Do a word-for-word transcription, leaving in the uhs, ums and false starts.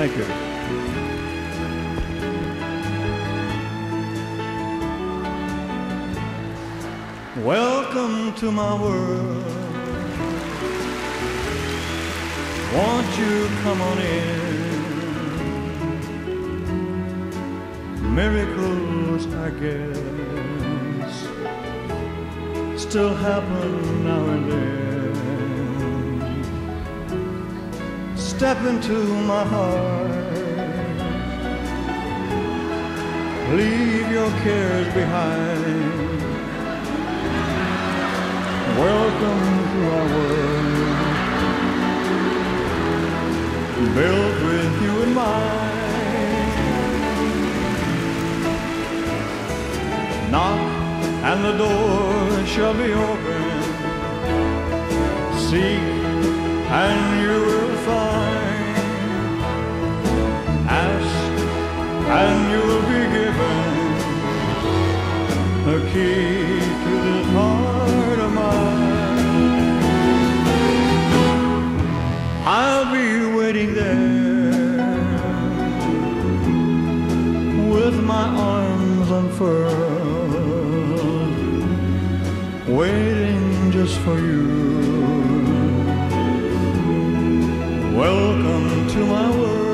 Thank you. Welcome to my world. Won't you come on in? Miracles, I guess, still happen now and then. Step into my heart, leave your cares behind. Welcome to our world, built with you in mind. Knock and the door shall be open. Seek and you will find. Ask and you will be given the key to this heart of mine. I'll be waiting there with my arms unfurled, waiting just for you. Welcome to my world.